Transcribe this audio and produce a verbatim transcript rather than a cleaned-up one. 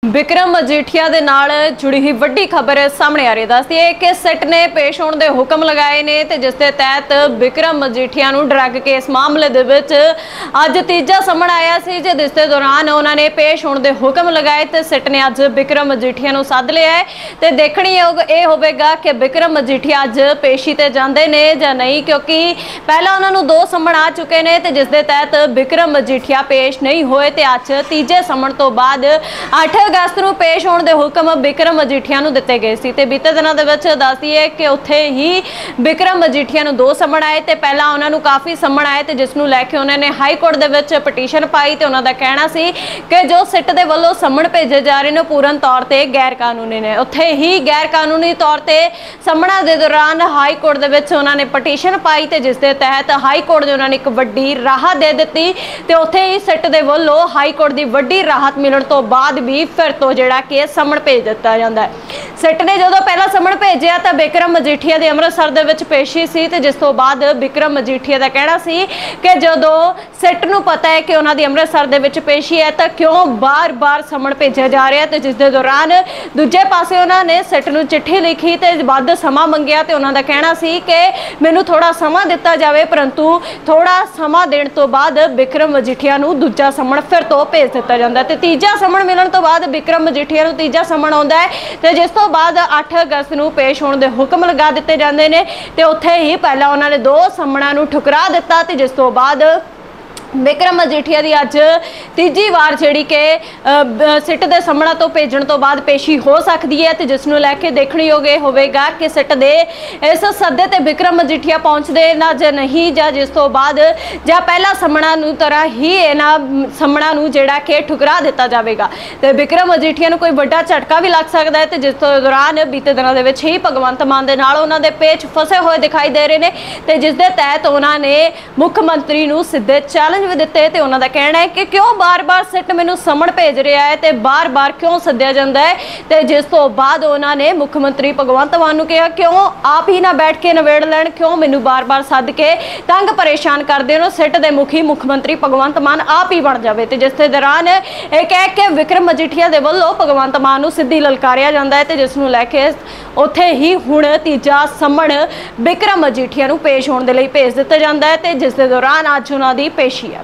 विक्रम मजीठिया दे नाल जुड़ी हुई वड्डी खबर सामने आ रही है। दसदी है कि सिट ने पेश होने के हुक्म लगाए ने ते जिस दे तहत विक्रम मजीठिया नूं ड्रग केस मामले दे विच अज तीजा समन आया सी, जिस दे दौरान उन्होंने पेश होने के हुक्म लगाए ते सिट ने अज विक्रम मजीठिया नूं सद लिया है। ते देखणी योग ये होवेगा कि विक्रम मजीठिया अज पेशी ते जांदे ने जां नहीं, क्योंकि पहला उन्हां नूं दो समन आ चुके ने ते जिस दे तहत विक्रम मजीठिया पेश नहीं होए ते अज तीजे समन तो बाद अठ अगस्त नूं पेश होने के हुक्म विक्रम मजीठिया नूं दिते गए सी। ते बीते दिनों दे विच दसदी है कि उत्थे ही विक्रम मजीठिया नूं दो समन आए ते पहला उन्हां नूं काफ़ी समन आए ते जिस नूं लैके उन्हां ने हाई कोर्ट दे विच पटीशन पाई ते उन्हां दा कहना सी कि जो सिट दे वल्लों समन भेजे जा रहे ने पूर्ण तौर ते गैर कानूनी ने। उत्थे ही गैर कानूनी तौर ते समना दे दौरान हाई कोर्ट दे विच उन्हां ने पटीशन पाई ते जिस दे तहत हाई कोर्ट ने उन्हां ने एक वड्डी राहत दे दित्ती ते उत्थे ही सिट दे वल्लों हाई कोर्ट दी वड्डी राहत मिलण तो बाद भी फिर तो जिहड़ा कि समन भेज दिता जांदा है। सिट ने जो पहला समन भेजिया तो विक्रम मजीठिया दे अमृतसर दे विच पेशी सी ते जिस तो बाद विक्रम मजीठिया दा कहना सी कि जदों सिट नूं पता है कि उन्हां दी अमृतसर दे विच पेशी है तो क्यों बार बार समन भेजा जा रहा है। तो जिस दे दौरान दूजे पासे उन्हां ने सिट नूं चिट्ठी लिखी ते वध समां मंगिया ते उन्हां दा कहना सी कि मैनूं थोड़ा समां दिता जाए, परंतु थोड़ा समां देण तो बाद विक्रम मजीठिया नूं दूजा समन फिर तो भेज दिता जांदा ते तीजा समन मिलण तो बाद विक्रम मजीठिया नूं तीजा समन आउंदा है ते जिस तो बाद अठ अगस्त नूं पेश होने के हुक्म लगा दिते जांदे ने ते उत्थे ही पहला उन्हां ने दो समणां नूं ठुकरा दिता ते जिस तो बाद विक्रम मजीठिया की अज तीजी वार जी कि सिट के समना तो भेजण तो बाद पेशी हो सकती है। तो जिसनों लैके देखने योग होगा कि सिट दे इस सदे ते विक्रम मजीठिया पहुँचते ना ज नहीं, जा जिस तो बाद जा पहला समना तरह ही इन्होंने समना जिहड़ा कि ठुकरा दिता जाएगा तो विक्रम मजीठिया कोई बड़ा झटका भी लग सकता है। तो जिस दौरान बीते दिनों के ही भगवंत मान के नाल उन्हां दे पेच फसे हुए दिखाई दे रहे हैं तो जिस दे तहत उन्होंने मुख मंत्री नूं सीधे चैलेंज भी दिते ते उन्हां दा कहना है कि क्यों बार बार सिट मैनूं समन भेज रहा है तो बार बार क्यों सद्या जाता है। तो जिस तो बाद उन्होंने मुख्यमंत्री भगवंत मान नूं कहा क्यों आप ही ना बैठ के नवेड़ लैण, क्यों मैनूं बार बार सद के तंग परेशान करते हो। सिट दे मुखी मुख्यमंत्री भगवंत मान आप ही बन जाए। तो जिस दे दौरान यह कह के विक्रम मजीठिया दे वल्लों भगवंत मान नूं सीधी ललकारिया जाता है तो जिसनों लैके उत्थे ही हुण तीजा समन विक्रम मजीठिया नूं पेश होने के लिए भेज दिता जाता है तो जिस दे दौरान अज उन्हां दी पेशी है।